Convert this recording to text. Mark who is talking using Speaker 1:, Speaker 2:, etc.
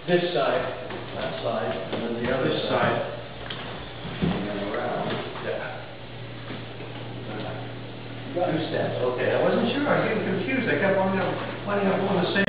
Speaker 1: This side, that side, and then the other side.
Speaker 2: And then around.
Speaker 1: Yeah.
Speaker 2: Two steps.
Speaker 1: Okay, I wasn't sure, I was getting confused, I kept winding up on the same